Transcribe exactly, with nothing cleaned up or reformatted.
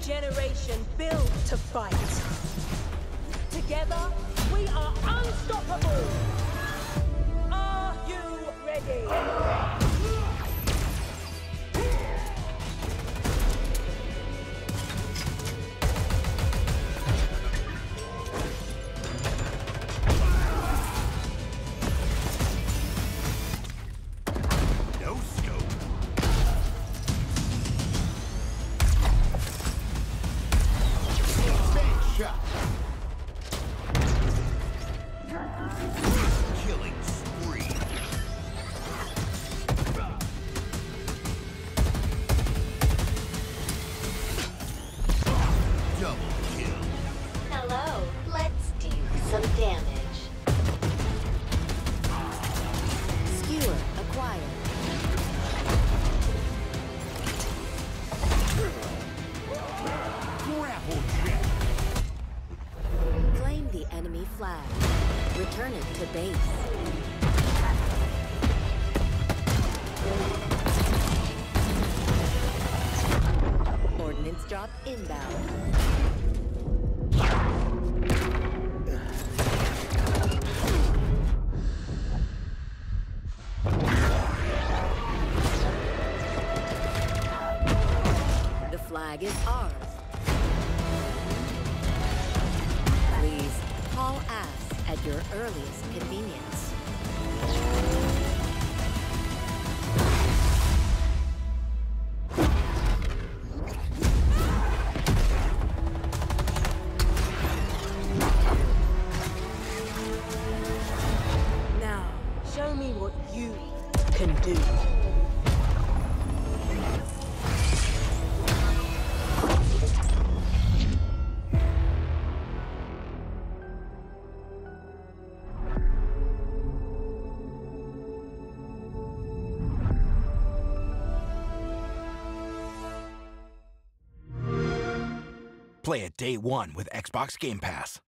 generation built to fight. Together, we are unstoppable. Are you ready? Flag. Return it to base. Ordnance drop inbound. The flag is ours. Please haul ass at your earliest convenience. Now, show me what you can do. Play it day one with Xbox Game Pass.